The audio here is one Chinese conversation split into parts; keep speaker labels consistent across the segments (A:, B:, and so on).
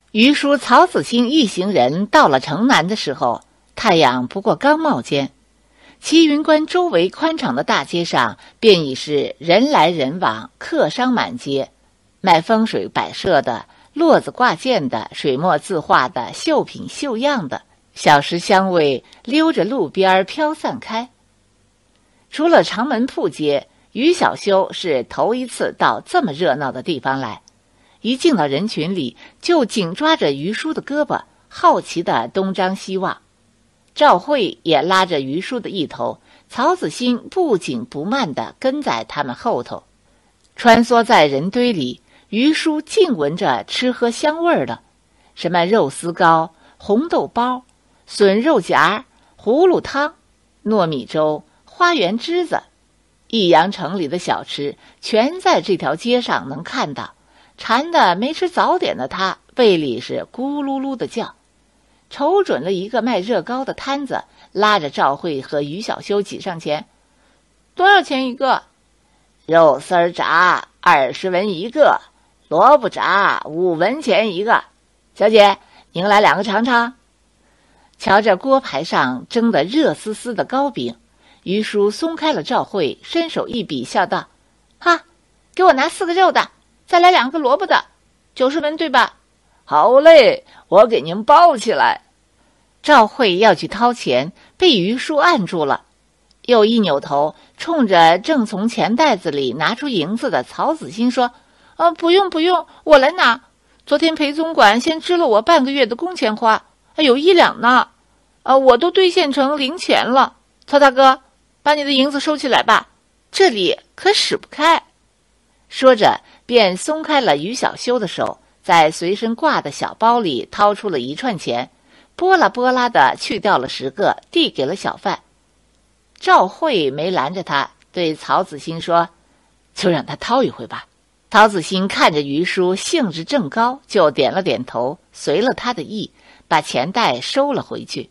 A: 于叔、曹子兴一行人到了城南的时候，太阳不过刚冒尖，齐云观周围宽敞的大街上便已是人来人往，客商满街，卖风水摆设的、骡子挂件的、水墨字画的、绣品绣样的，小食香味溜着路边飘散开。除了长门铺街，于小修是头一次到这么热闹的地方来，一进到人群里，就紧抓着于叔的胳膊，好奇地东张西望。赵慧也拉着于叔的一头，曹子兴不紧不慢地跟在他们后头。穿梭在人堆里，于叔尽闻着吃喝香味儿了，什么肉丝糕、红豆包、笋肉夹、葫芦汤、糯米粥、花园栀子，益阳城里的小吃全在这条街上能看到。馋得没吃早点的他，胃里是咕噜噜的叫。瞅准了一个卖热糕的摊子，拉着赵慧和于小修挤上前。多少钱一个？肉丝炸20文一个，萝卜炸5文钱一个。小姐，您来2个尝尝。瞧着锅牌上蒸得热丝丝的糕饼，于叔松开了赵慧，伸手一比，笑道：哈，给我拿4个肉的，再来2个萝卜的，90文对吧？好嘞，我给您包起来。赵慧要去掏钱，被于叔按住了，又一扭头，冲着正从钱袋子里拿出银子的曹子兴说：不用不用，我来拿。昨天裴总管先支了我半个月的工钱花，有1两呢。我都兑现成零钱了。曹大哥，把你的银子收起来吧，这里可使不开。说着便松开了于小修的手，在随身挂的小包里掏出了1串钱，拨拉拨拉的去掉了10个，递给了小贩。赵慧没拦着他，对曹子兴说：就让他掏一回吧。曹子兴看着于叔兴致正高，就点了点头，随了他的意，把钱袋收了回去。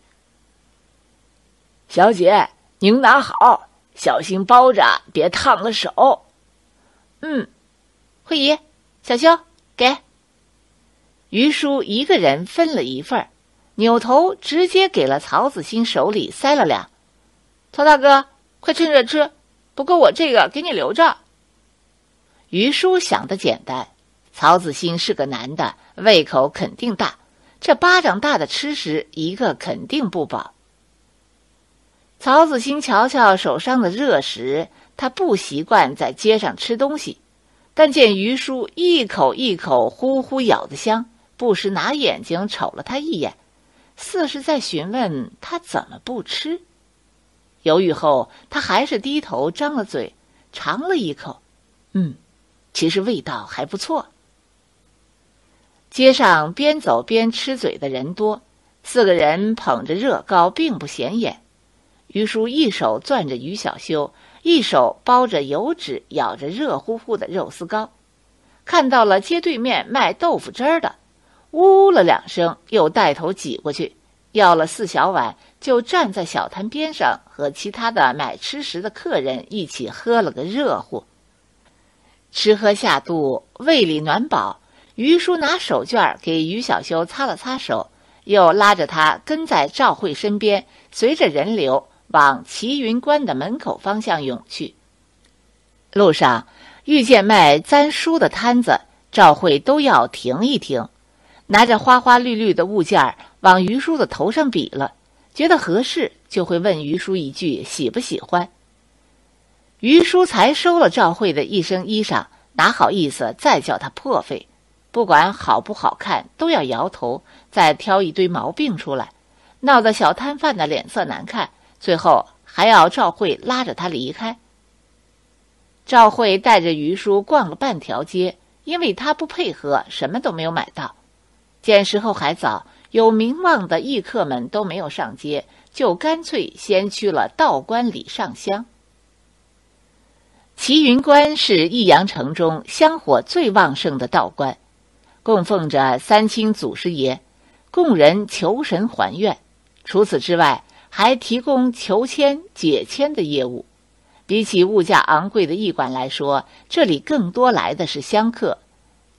A: 小姐，您拿好，小心包着，别烫了手。慧姨，小修，给。于叔一个人分了1份，扭头直接给了曹子兴手里塞了2。曹大哥，快趁热吃，不过我这个给你留着。于叔想的简单，曹子兴是个男的，胃口肯定大，这巴掌大的吃食一个肯定不饱。曹子兴瞧瞧手上的热食，他不习惯在街上吃东西，但见于叔一口一口呼呼咬得香，不时拿眼睛瞅了他一眼，似是在询问他怎么不吃。犹豫后，他还是低头张了嘴，尝了一口，其实味道还不错。街上边走边吃嘴的人多，4个人捧着热糕并不显眼。于叔一手攥着于小修，一手包着油纸，咬着热乎乎的肉丝糕。看到了街对面卖豆腐汁儿的，呜了2声，又带头挤过去，要了4小碗，就站在小摊边上和其他的买吃食的客人一起喝了个热乎。吃喝下肚，胃里暖饱，于叔拿手绢给于小修擦了擦手，又拉着他跟在赵慧身边，随着人流往齐云观的门口方向涌去。路上遇见卖簪书的摊子，赵慧都要停一停，拿着花花绿绿的物件往于叔的头上比了，觉得合适就会问于叔一句喜不喜欢。于叔才收了赵慧的一身衣裳，哪好意思再叫他破费，不管好不好看都要摇头，再挑一堆毛病出来，闹得小摊贩的脸色难看，最后还要赵慧拉着他离开。赵慧带着于叔逛了半条街，因为他不配合，什么都没有买到。见时候还早，有名望的义客们都没有上街，就干脆先去了道观里上香。齐云观是益阳城中香火最旺盛的道观，供奉着3清祖师爷，供人求神还愿。除此之外，还提供求签解签的业务。比起物价昂贵的驿馆来说，这里更多来的是香客。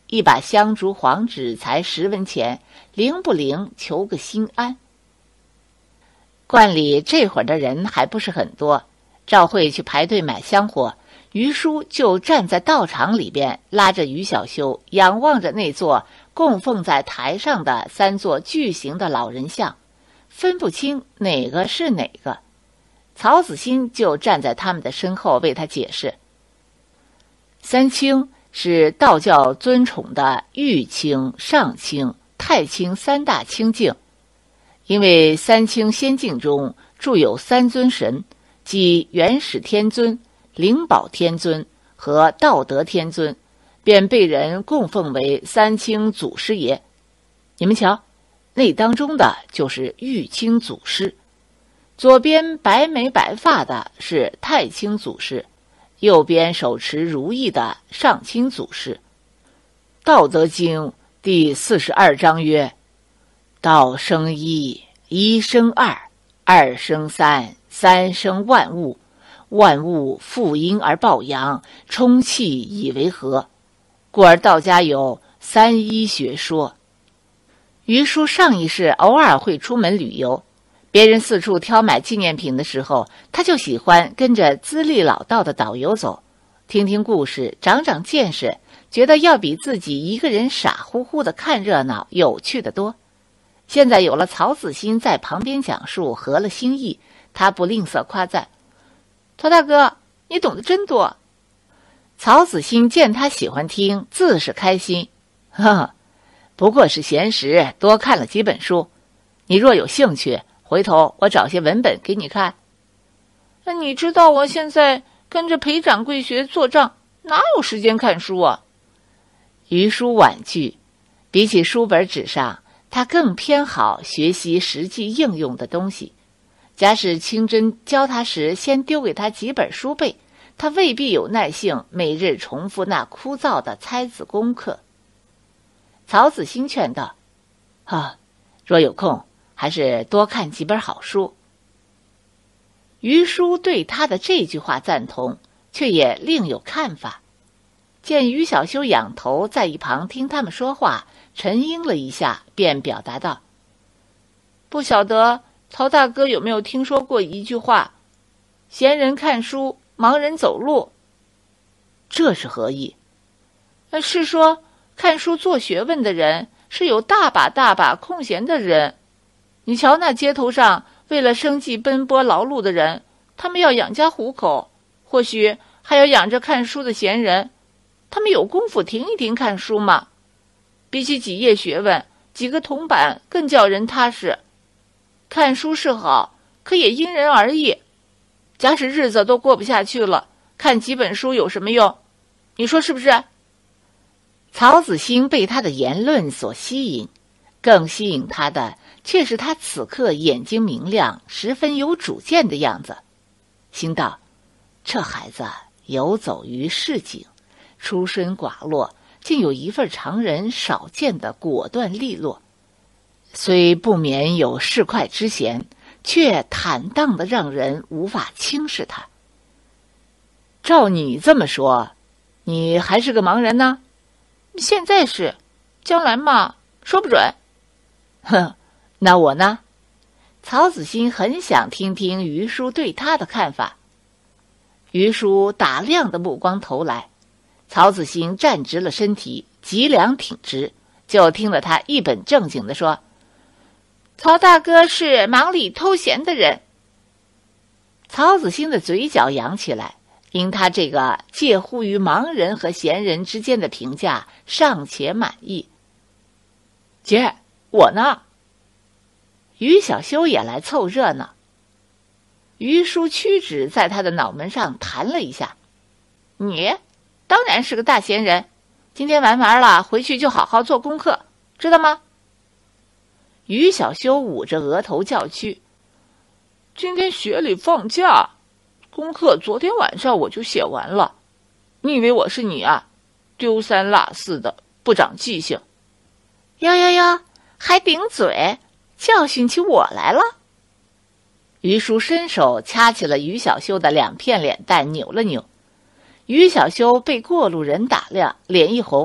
A: 一把香烛黄纸才10文钱，灵不灵求个心安。观里这会儿的人还不是很多，赵慧去排队买香火，于叔就站在道场里边，拉着于小修，仰望着那座供奉在台上的3座巨型的老人像，分不清哪个是哪个。曹子欣就站在他们的身后为他解释，三清是道教尊崇的玉清、上清、太清3大清境。因为3清仙境中著有3尊神，即元始天尊、灵宝天尊和道德天尊，便被人供奉为3清祖师爷。你们瞧，那当中的就是玉清祖师，左边白眉白发的是太清祖师，右边手持如意的上清祖师。道德经第42章曰：道生一，一生二，二生三，三生万物，万物负阴而抱阳，充气以为和。故而道家有3一学说。于叔上一世偶尔会出门旅游，别人四处挑买纪念品的时候，他就喜欢跟着资历老道的导游走，听听故事，长长见识，觉得要比自己一个人傻乎乎的看热闹有趣得多。现在有了曹子欣在旁边讲述，合了心意，他不吝啬夸赞：曹大哥，你懂得真多。曹子欣见他喜欢听，自是开心，呵，不过是闲时多看了几本书，你若有兴趣，回头我找些文本给你看。那你知道我现在跟着裴掌柜学做账，哪有时间看书啊？于叔婉拒，比起书本纸上，他更偏好学习实际应用的东西。假使清真教他时先丢给他几本书背，他未必有耐性每日重复那枯燥的猜字功课。曹子欣劝道：若有空，还是多看几本好书。于叔对他的这句话赞同，却也另有看法。见于小修仰头在一旁听他们说话，沉吟了一下，便表达道：不晓得曹大哥有没有听说过一句话，闲人看书，盲人走路。这是何意？是说看书做学问的人是有大把空闲的人。你瞧那街头上为了生计奔波劳碌的人，他们要养家糊口，或许还要养着看书的闲人，他们有功夫停一停看书吗？比起几页学问，几个铜板更叫人踏实。看书是好，可也因人而异。假使日子都过不下去了，看几本书有什么用？你说是不是？曹子欣被他的言论所吸引，更吸引他的却是他此刻眼睛明亮，十分有主见的样子。心道：这孩子游走于市井，出身寡落，竟有一份常人少见的果断利落，虽不免有市侩之嫌，却坦荡的让人无法轻视他。照你这么说，你还是个盲人呢？现在是，将来嘛，说不准。那我呢？曹子欣很想听听于叔对他的看法。于叔打量的目光投来，曹子欣站直了身体，脊梁挺直，就听了他一本正经地说：曹大哥是忙里偷闲的人。曹子欣的嘴角扬起来，因他这个介乎于盲人和闲人之间的评价尚且满意。姐，我呢？于小修也来凑热闹。于叔屈指在他的脑门上弹了一下：你当然是个大闲人，今天玩完了，回去就好好做功课，知道吗？于小修捂着额头叫屈：今天学里放假，功课昨天晚上我就写完了。你以为我是你啊？丢三落四的，不长记性。哟，还顶嘴，教训起我来了。于叔伸手掐起了于小修的2片脸蛋，扭了扭。于小修被过路人打量，脸一红，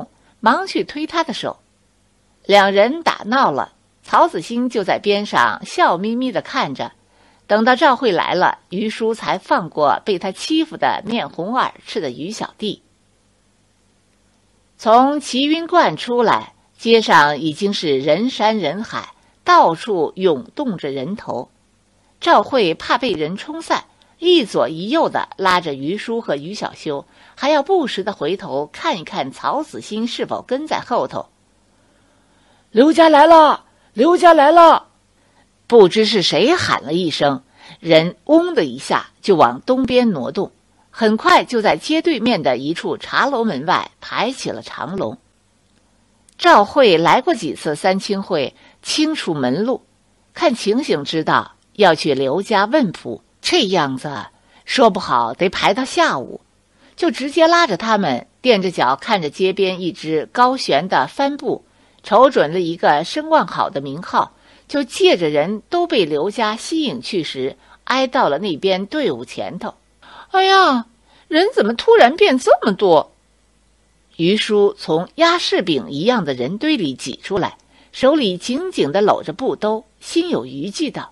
A: 忙去推他的手。两人打闹了，曹子兴就在边上笑眯眯地看着。等到赵慧来了，于叔才放过被他欺负得面红耳赤的于小弟。从齐云观出来，街上已经是人山人海，到处涌动着人头。赵慧怕被人冲散，一左一右的拉着于叔和于小修，还要不时的回头看一看曹子兴是否跟在后头。刘家来了，刘家来了！不知是谁喊了一声，人嗡的一下就往东边挪动，很快就在街对面的一处茶楼门外排起了长龙。赵慧来过几次三清会，清楚门路，看情形知道要去刘家问卜，这样子说不好得排到下午，就直接拉着他们垫着脚看着街边一只高悬的帆布，瞅准了一个声望好的名号，就借着人都被刘家吸引去时，挨到了那边队伍前头。哎呀，人怎么突然变这么多？于叔从压柿饼一样的人堆里挤出来，手里紧紧地搂着布兜，心有余悸道：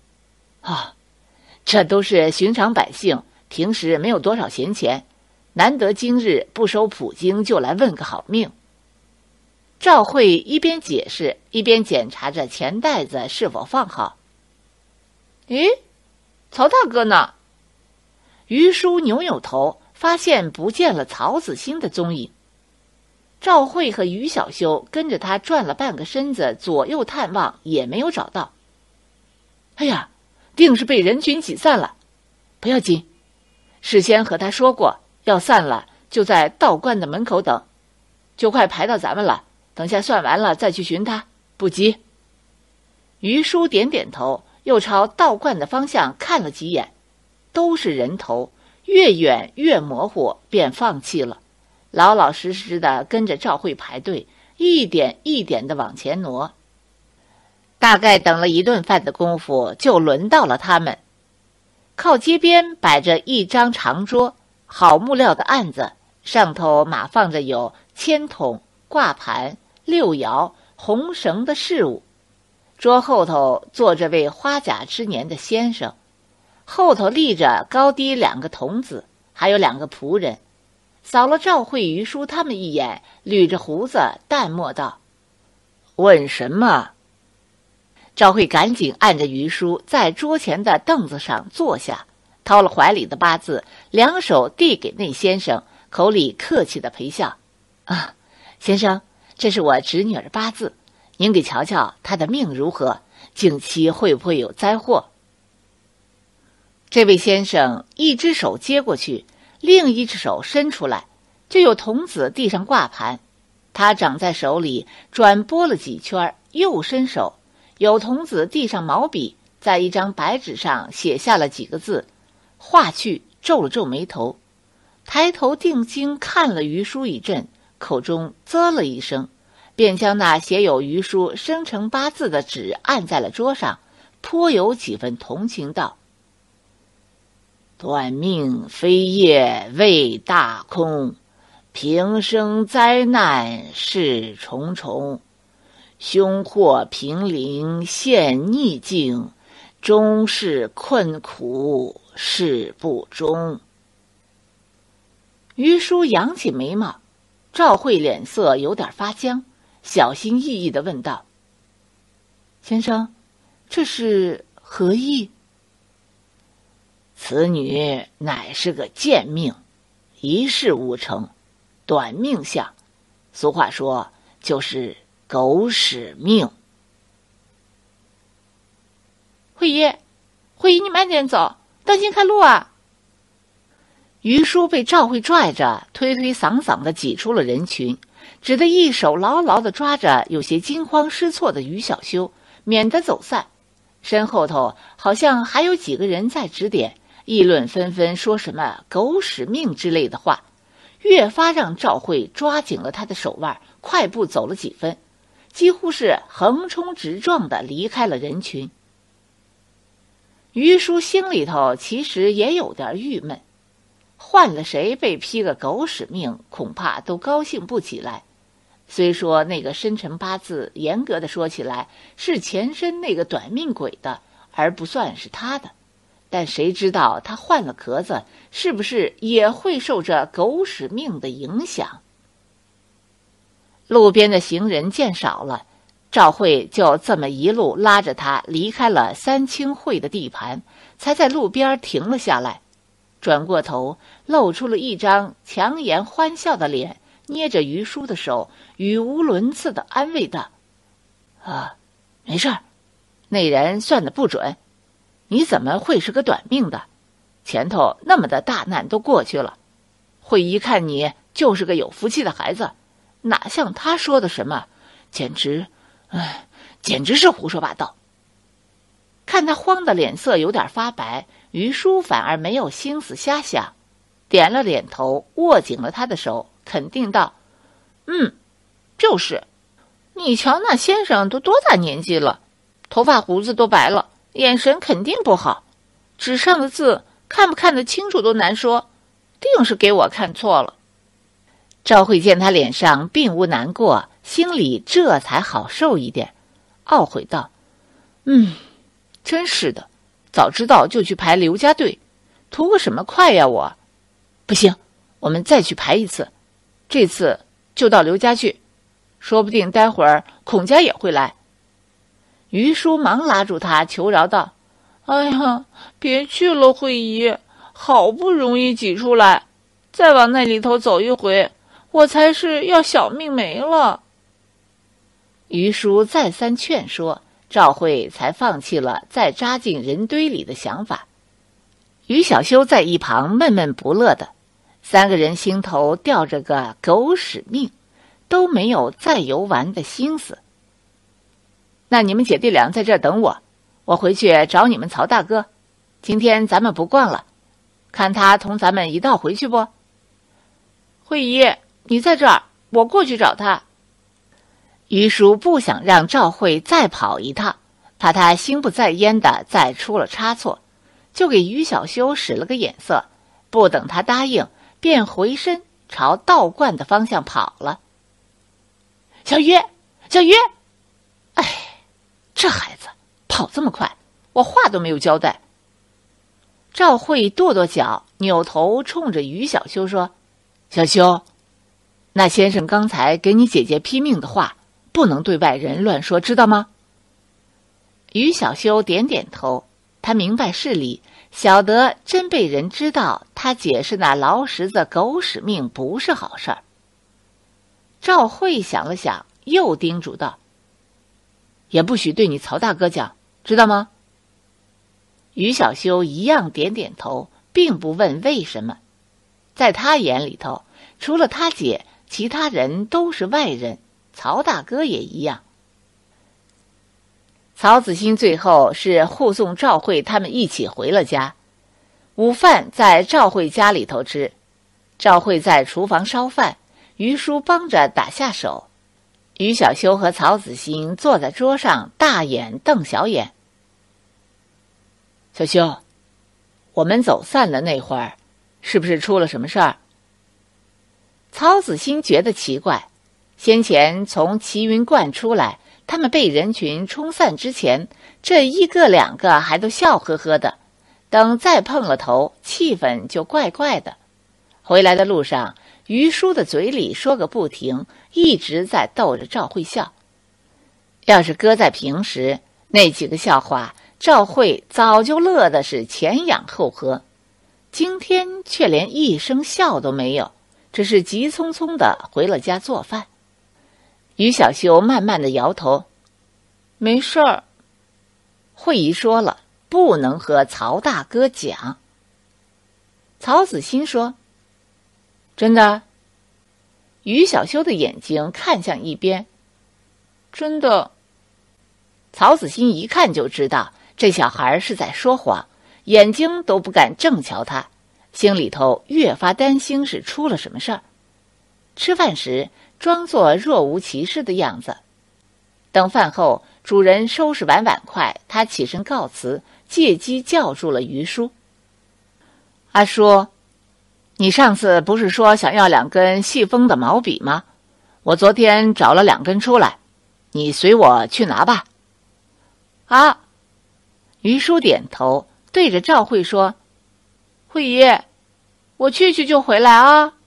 A: 这都是寻常百姓，平时没有多少闲钱，难得今日不收普京，就来问个好命。赵慧一边解释，一边检查着钱袋子是否放好。咦，曹大哥呢？于叔扭扭头，发现不见了曹子兴的踪影。赵慧和于小修跟着他转了半个身子，左右探望，也没有找到。哎呀，定是被人群挤散了。不要紧，事先和他说过，要散了就在道观的门口等，就快排到咱们了，等下算完了再去寻他，不急。于叔点点头，又朝道观的方向看了几眼，都是人头，越远越模糊，便放弃了，老老实实的跟着赵慧排队，一点一点的往前挪。大概等了一顿饭的功夫，就轮到了他们。靠街边摆着一张长桌，好木料的案子，上头码放着有签筒、挂盘、六爻、红绳的饰物。桌后头坐着位花甲之年的先生，后头立着高低两个童子，还有两个仆人。扫了赵慧、于叔他们一眼，捋着胡子淡漠道：问什么？赵慧赶紧按着于叔在桌前的凳子上坐下，掏了怀里的八字，两手递给那先生，口里客气的陪笑：先生，这是我侄女儿八字，您给瞧瞧她的命如何，近期会不会有灾祸？这位先生一只手接过去，另一只手伸出来，就有童子地上挂盘，他掌在手里转拨了几圈，又伸手，有童子地上毛笔，在一张白纸上写下了几个字，画去，皱了皱眉头，抬头定睛看了于叔一阵，口中啧了一声，便将那写有于叔生辰八字的纸按在了桌上，颇有几分同情道：短命飞叶未大空，平生灾难事重重，凶祸平临现逆境，终是困苦事不终。于叔扬起眉毛，赵慧脸色有点发僵，小心翼翼地问道：先生，这是何意？此女乃是个贱命，一事无成，短命相，俗话说就是狗屎命。慧姨，慧姨，你慢点走，当心开路啊！于叔被赵慧拽着，推推搡搡的挤出了人群，只得一手牢牢地抓着有些惊慌失措的于小修，免得走散。身后头好像还有几个人在指点，议论纷纷，说什么狗屎命之类的话，越发让赵慧抓紧了他的手腕，快步走了几分，几乎是横冲直撞地离开了人群。于叔心里头其实也有点郁闷，换了谁被批个狗屎命，恐怕都高兴不起来。 虽说那个生辰八字严格的说起来是前身那个短命鬼的，而不算是他的，但谁知道他换了壳子，是不是也会受着狗屎命的影响？路边的行人见少了，赵慧就这么一路拉着他离开了三清会的地盘，才在路边停了下来，转过头露出了一张强颜欢笑的脸，捏着于叔的手，语无伦次地安慰道：没事儿，那人算得不准，你怎么会是个短命的？前头那么的大难都过去了，慧一看你就是个有福气的孩子，哪像他说的什么，简直是胡说八道。看他慌的脸色有点发白，于叔反而没有心思瞎想，点了点头，握紧了他的手，肯定道：就是，你瞧那先生都多大年纪了，头发胡子都白了，眼神肯定不好，纸上的字看不看得清楚都难说，定是给我看错了。赵慧见他脸上并无难过，心里这才好受一点，懊悔道：真是的，早知道就去排刘家队，图个什么快呀我。不行，我们再去排一次，这次就到刘家去，说不定待会儿孔家也会来。于叔忙拉住他求饶道：别去了慧姨，好不容易挤出来，再往那里头走一回，我才是要小命没了。于叔再三劝说，赵慧才放弃了再扎进人堆里的想法。于小修在一旁闷闷不乐的，三个人心头吊着个狗屎命，都没有再游玩的心思。那你们姐弟俩在这儿等我，我回去找你们曹大哥，今天咱们不逛了，看他同咱们一道回去不？慧姨，你在这儿，我过去找他。于叔不想让赵慧再跑一趟，怕他心不在焉的再出了差错，就给于小修使了个眼色，不等他答应，便回身朝道观的方向跑了。小于，这孩子跑这么快，我话都没有交代。赵慧跺跺脚，扭头冲着于小修说：小修，那先生刚才给你姐姐批命的话，不能对外人乱说，知道吗？于小修点点头，他明白事理，晓得真被人知道他姐是那劳什子狗屎命不是好事儿。赵慧想了想，又叮嘱道：也不许对你曹大哥讲，知道吗？于小修一样点点头，并不问为什么。在他眼里头，除了他姐，其他人都是外人，曹大哥也一样。曹子兴最后是护送赵慧他们一起回了家，午饭在赵慧家里头吃，赵慧在厨房烧饭，于叔帮着打下手。于小修和曹子兴坐在桌上，大眼瞪小眼。小修，我们走散了那会儿，是不是出了什么事儿？曹子兴觉得奇怪，先前从齐云观出来，他们被人群冲散之前，这一个两个还都笑呵呵的，等再碰了头，气氛就怪怪的。回来的路上，于叔的嘴里说个不停，一直在逗着赵慧笑。要是搁在平时，那几个笑话赵慧早就乐的是前仰后合，今天却连一声笑都没有，只是急匆匆的回了家做饭。于小修慢慢的摇头：没事儿。慧姨说了，不能和曹大哥讲。曹子兴说：真的？于小修的眼睛看向一边：真的。曹子兴一看就知道这小孩是在说谎，眼睛都不敢正瞧他，心里头越发担心是出了什么事儿。吃饭时装作若无其事的样子，等饭后主人收拾完碗筷，他起身告辞，借机叫住了于叔。阿叔，你上次不是说想要2根细锋的毛笔吗？ 我昨天找了2根出来，你随我去拿吧。”
B: 啊，
A: 于叔点头，对着赵慧说：“慧姨，我去就回来啊。”